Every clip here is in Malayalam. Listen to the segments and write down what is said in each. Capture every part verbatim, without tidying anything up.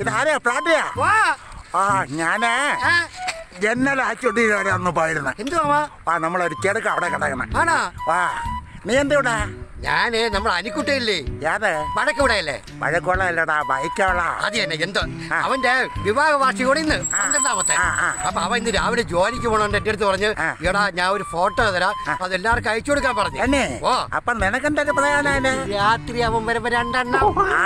ഇതാരെയാ പ്രാട്ടിയാ? ആ ഞാനേ ജന്നൽ ആച്ചോട്ടി വരെ ഒന്ന് പോയിരുന്നു. എന്തുവാ? ആ നമ്മളൊരു ചെറുക്ക അവിടെ കിടക്കണം. ആണോ? ആ നീ എന്തുവിടാ? ഞാന് നമ്മൾ അനിക്കുട്ടയില്ലേ, യാതെ വഴക്കൂടെയല്ലേ? വഴക്കുള്ളല്ലടാ, ബൈക്കുള്ള. അത് തന്നെ. എന്ത് അവന്റെ വിവാഹ വാർഷികം ഇന്ന് പന്ത്രണ്ടാമത്തെ. അപ്പൊ അവൻ ഇന്ന് രാവിലെ ജോലിക്ക് പോകണോണ്ട് എന്റെ അടുത്ത് പറഞ്ഞ്, എടാ ഞാൻ ഒരു ഫോട്ടോ തരാം, അത് എല്ലാവർക്കും അയച്ചു കൊടുക്കാൻ പറഞ്ഞു. എന്നെ അപ്പൊ നിനക്കെന്തൊക്കെ പറയാനാണ്? രാത്രി അവൻ വരുമ്പോ രണ്ടെണ്ണം.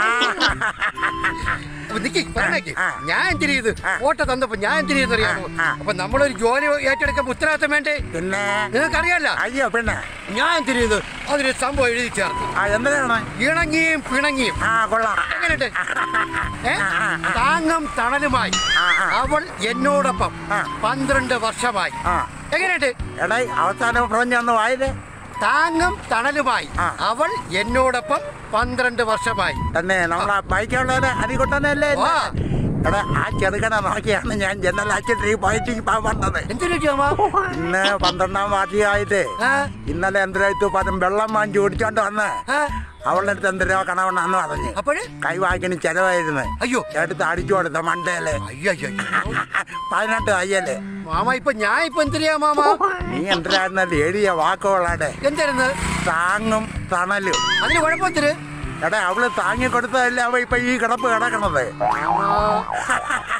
ഞാൻ എന്തിനു ചെയ്ത് ഫോട്ടോ തന്നപ്പോ ഞാൻ എന്തിനു ചെയ്തറിയാമോ? അപ്പൊ നമ്മളൊരു ജോലി ഏറ്റെടുക്കാൻ ഉത്തരവാദിത്തം വേണ്ടേ? പിന്നെ നിങ്ങൾക്കറിയാലോ. അയ്യോ പിന്നെ ഞാൻ എന്തിനു ചെയ്ത് അതിന് സംഭവം എഴുതി ചേർത്ത്. എന്തിനാണ്? ഇണങ്ങിയും പിണങ്ങിയും. എങ്ങനെയുണ്ട്? താങ്ങും തണലുമായി അവൾ എന്നോടൊപ്പം പന്ത്രണ്ട് വർഷമായി. എങ്ങനെയുണ്ട്? എടാ അവസാനം പറഞ്ഞൊന്ന് വായത്. താങ്ങും തണലുമായി അവൾ എന്നോടൊപ്പം പന്ത്രണ്ട് വർഷമായി. തന്നെ നമ്മളെ ബൈക്കുള്ളവരെ അരികൊട്ടനല്ലേ? എടാ ആ ചെറുക്കനെ നോക്കിയാണ് ഞാൻ ജനലാച്ചിട്ട് പോയിട്ട് വന്നത്. ഇന്ന് പന്ത്രണ്ടാം വാർഷികമായിട്ട് ഇന്നലെ എന്തിനു പദം വെള്ളം വാങ്ങിച്ചു കുടിച്ചോണ്ട് വന്ന് അവളുടെ അടുത്ത് എന്തിനോ കണവണെന്ന് പറഞ്ഞു. അപ്പോഴ് കൈവാക്കിന് ചെലവായിരുന്നു. അയ്യോ എടുത്ത് അടിച്ചു കൊടുത്ത മണ്ടേല്. പതിനെട്ട് അയ്യല്ലേ മാമ. ഇപ്പൊ ഞാൻ ഇപ്പൊ എന്തിനാ മാമ? നീ എന്തിനായിരുന്നല്ലേ എഴുതിയ വാക്കുകളാടെ? എന്തായിരുന്നു? താങ്ങും തണലും. അതിന് കുഴപ്പത്തില് എടാ അവള് താങ്ങി കൊടുത്തതല്ലേ അവ ഇപ്പൊ ഈ കിടപ്പ് കിടക്കണത്.